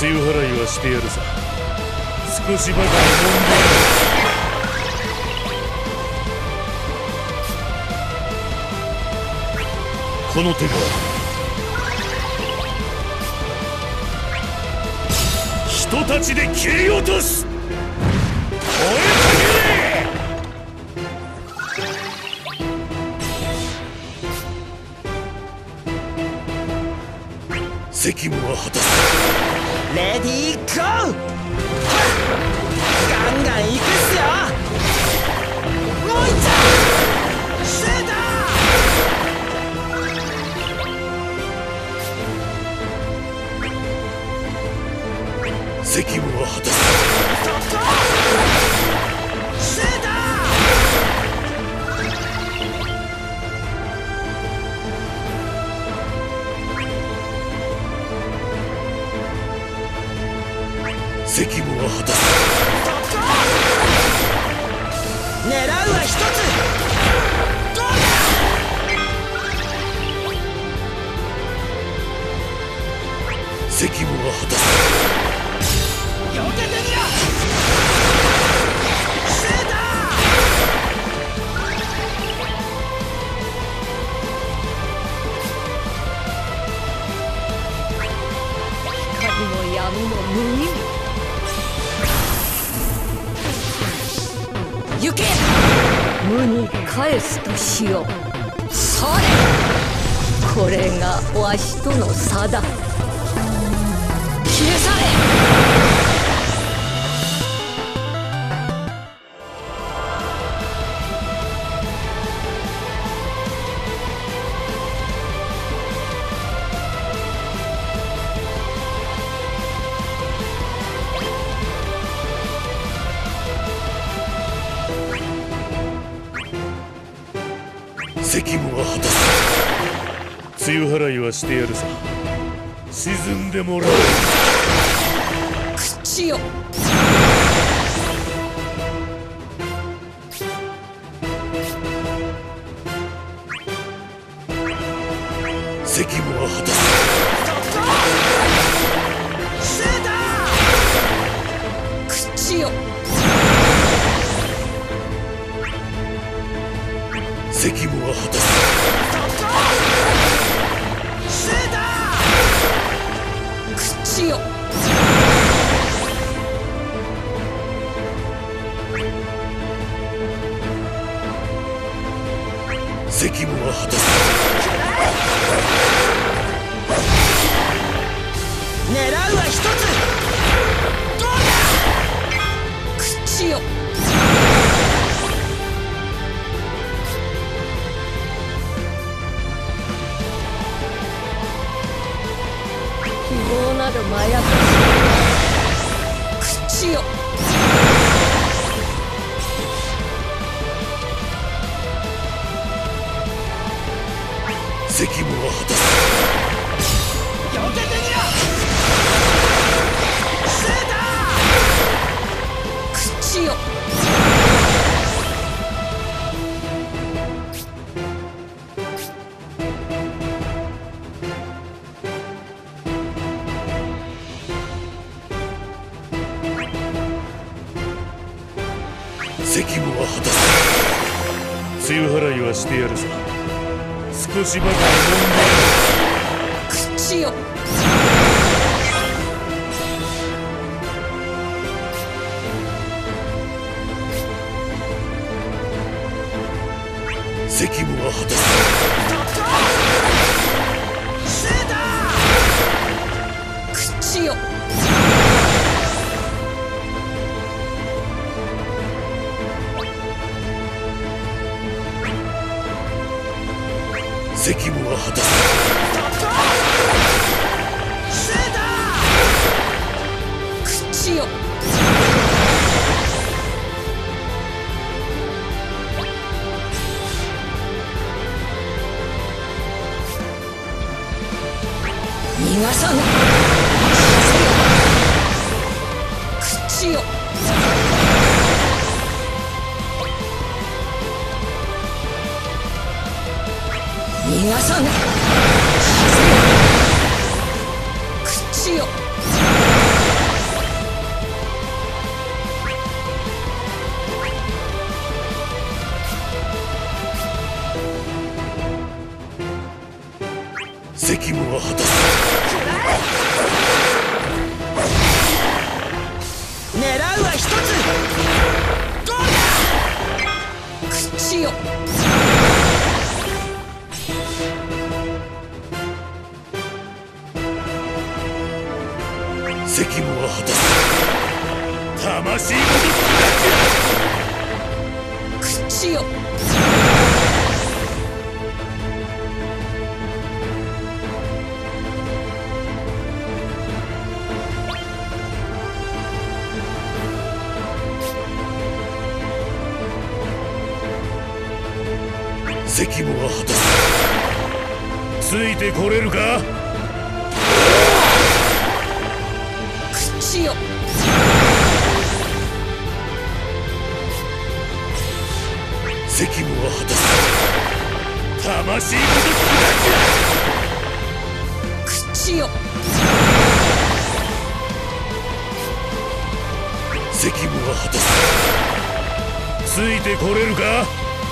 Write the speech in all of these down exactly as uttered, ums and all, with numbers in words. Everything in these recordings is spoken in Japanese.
梅雨払いはしてやるさ。少しばかり飲んでやる。この手が人たちで切り落とす。燃えたけれ。責務は果たす。 レディーゴー。ガンガン行くっすよ。もういっちゃう。シューター。責務は果たす。 シュータ責務は果たす。 狙うは一つ。どうだ。 責務は果たす。 避けてみろ。シュータ光も闇も無意味。行け。無に返すとしよう。それ。これがわしとの差だ。消え去れ。 責務は果たす。梅雨払いはしてやるさ。沈んでもらう。 口よ。 責務は果たす。 シュータ口よ。 責務は果たす。 シュータ口よ。 責務は果たす。 狙うは一つ。どうだ。 口よ。希望などまやかし。口よ。 責務は果たす。 避けてみろ。シュータ口よ。 責務は果たす。梅雨払いはしてやるさ。少しばかり飲んでやる。 口よ。 責務は果たす。 シュータ口よ。 責務は果たす。 シュータ口よ。逃がさぬ。口よ。逃がさぬ。口よ。 責務は果たす。 狙うは一つ。ゴーだ。 口よ。 責務は果たす。魂ごと砕口よ。 責務は果たす。ついてこれるか。 口よ。 責務は果たす。魂ごと砕く。口よ。 責務は果たす。ついてこれるか。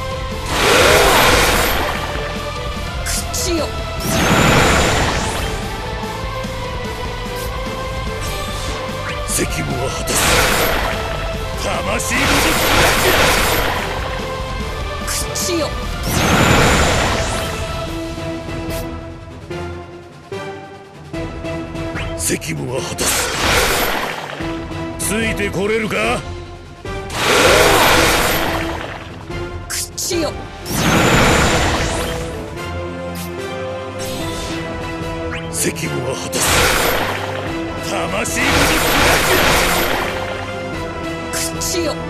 口よ。 責務は果たす。魂ごと口よ。 責務は果たす。ついてこれるか。 口よ。 責務は果たす。魂ごと口よ。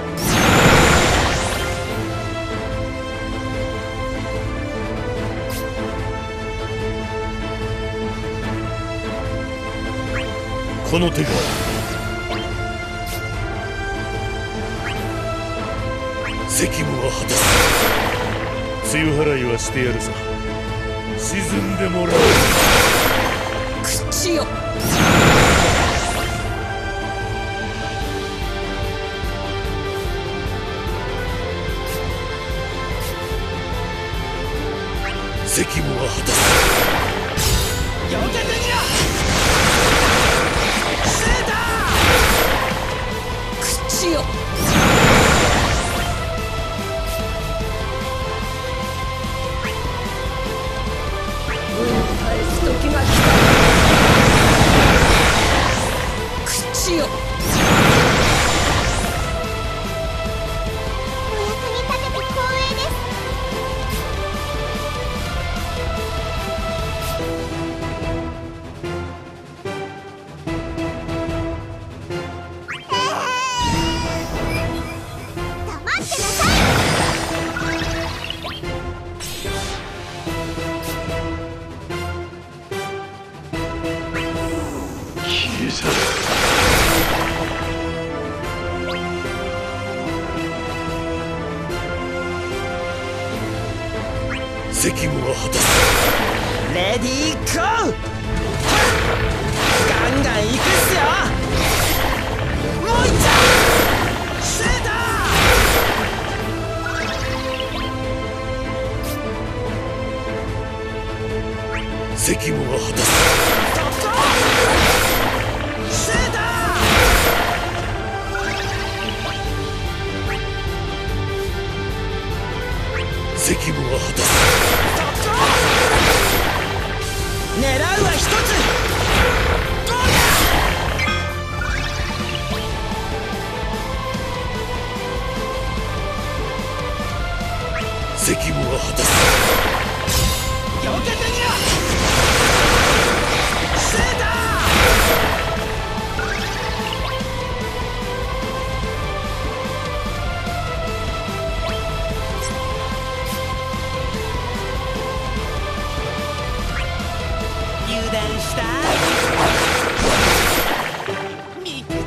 この手が責務は果たす。梅雨払いはしてやるさ。沈んでもらう。 口よ。 責務は果たす。 避けてみろ。セーター。口よ。運を返す時が来た。口よ。 お役に立てて光栄です。 責務は果たす。 レディーゴー。ガンガン行くっすよ。もういっちゃう。セーター。責務は果たす。 特攻。セーター。責務は果たす。 狙うは一つ。ゴーだ。 責務は果たす。 避けてみろ。セータ油断した。見切った。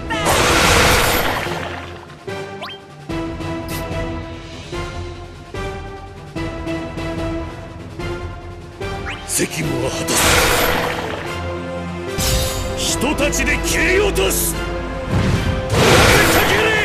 責務は果たす。人たちで切り落とす。追いかけれ。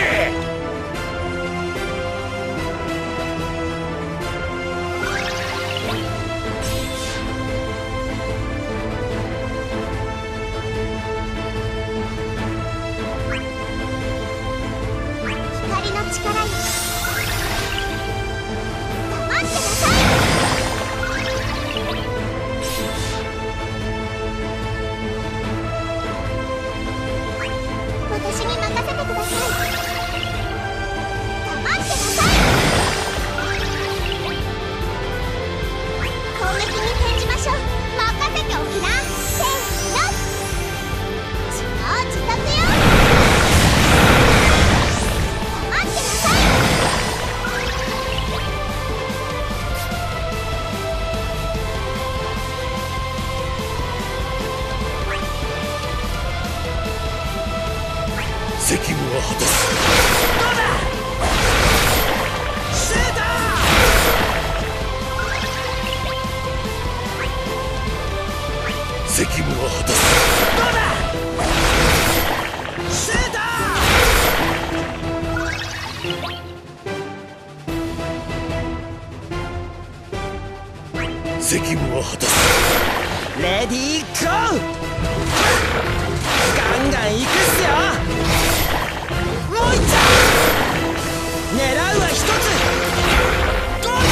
責務は果たす。 レディーゴー。ガンガンいくっすよ。もういっちゃう。狙うは一つ。どうだ。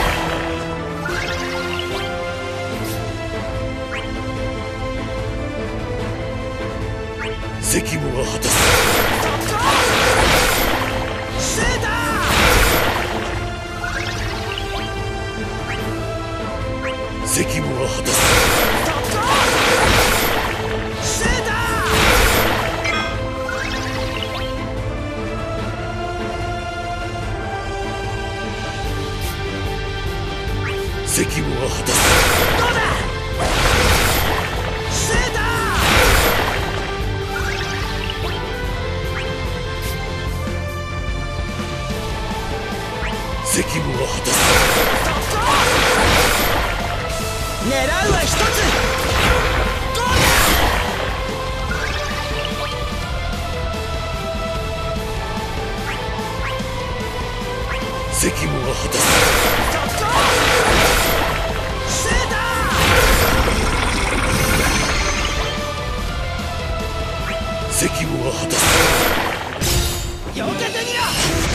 責務は果たす。 シューター。責務は果たす。 シューター。責務は果たす。 どうだ。シュータ責務は果たす。 狙うは一つ。どうだ。 責務は果たす。 シューター。責務は果たす。 ー。避けてみろ。